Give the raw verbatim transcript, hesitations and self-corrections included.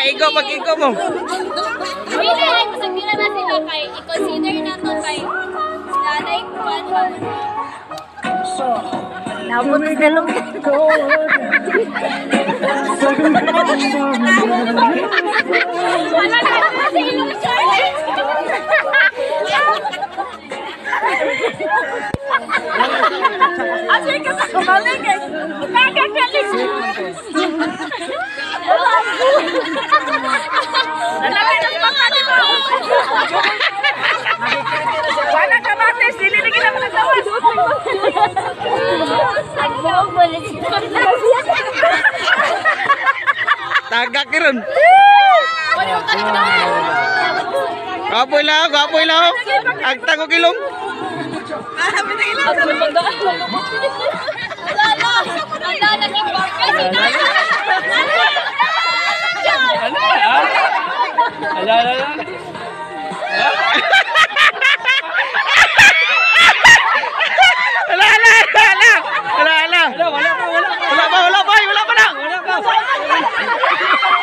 maigo pag-igo mo. Pili ay masagila na sila kay i-consider na to kay nanay kuan ba. Labot sa dalong. Wala na sa ilong Charlie. Asal ka sa balik eh. Nakakalis. Lalaki ng baka di ba? Wala ka mates, dili na kita managtawas. Tagak kiron. Kapoy lang, kapoy lang. Agta ko kilong. Wala la. Wala na ni Barca sina. Ala ala ala. Ala ala ala. Ala ala. Wala wala pa wala. Wala pa, wala pa, wala pa na. Wala pa.